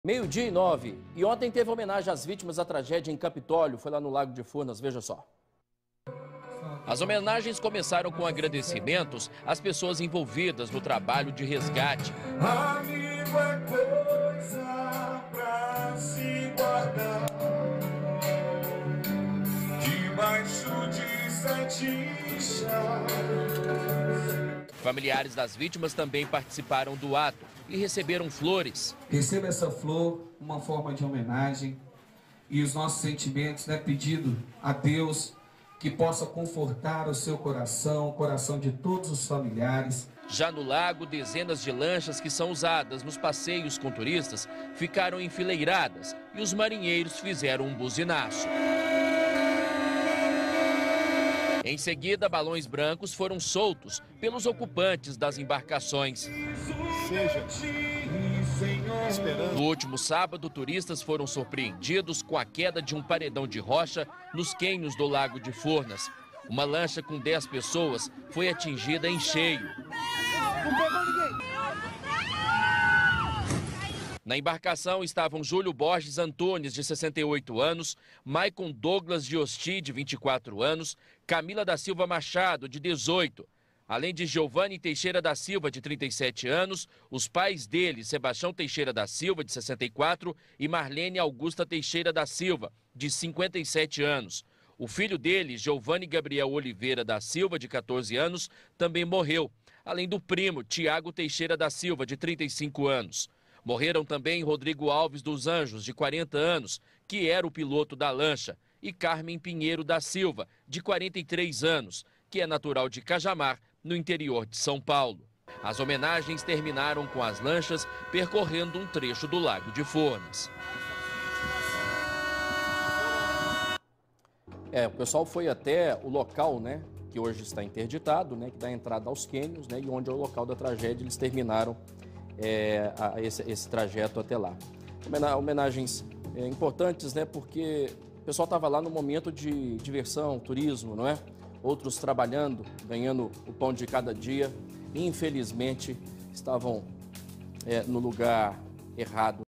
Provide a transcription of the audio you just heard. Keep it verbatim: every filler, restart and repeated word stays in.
Meio-dia e nove. E ontem teve homenagem às vítimas da tragédia em Capitólio. Foi lá no Lago de Furnas, veja só. As homenagens começaram com agradecimentos às pessoas envolvidas no trabalho de resgate. Amigo é coisa pra se guardar, debaixo de sete chaves. Familiares das vítimas também participaram do ato e receberam flores. Receba essa flor, uma forma de homenagem, e os nossos sentimentos, né, pedido a Deus que possa confortar o seu coração, o coração de todos os familiares. Já no lago, dezenas de lanchas que são usadas nos passeios com turistas ficaram enfileiradas e os marinheiros fizeram um buzinaço. Em seguida, balões brancos foram soltos pelos ocupantes das embarcações. No último sábado, turistas foram surpreendidos com a queda de um paredão de rocha nos cânions do Lago de Furnas. Uma lancha com dez pessoas foi atingida em cheio. Na embarcação estavam Júlio Borges Antunes, de sessenta e oito anos, Maicon Douglas de Osti, de vinte e quatro anos, Camila da Silva Machado, de dezoito. Além de Giovanni Teixeira da Silva, de trinta e sete anos, os pais dele, Sebastião Teixeira da Silva, de sessenta e quatro, e Marlene Augusta Teixeira da Silva, de cinquenta e sete anos. O filho dele, Giovanni Gabriel Oliveira da Silva, de quatorze anos, também morreu, além do primo, Tiago Teixeira da Silva, de trinta e cinco anos. Morreram também Rodrigo Alves dos Anjos, de quarenta anos, que era o piloto da lancha, e Carmen Pinheiro da Silva, de quarenta e três anos, que é natural de Cajamar, no interior de São Paulo. As homenagens terminaram com as lanchas percorrendo um trecho do Lago de Furnas. É, o pessoal foi até o local, né, que hoje está interditado, né, que dá entrada aos cânions, né, e onde é o local da tragédia, eles terminaram é, a, esse, esse trajeto até lá. Homenagens é, importantes, né, porque o pessoal estava lá no momento de diversão, turismo, não é? Outros trabalhando, ganhando o pão de cada dia, e infelizmente estavam é, no lugar errado.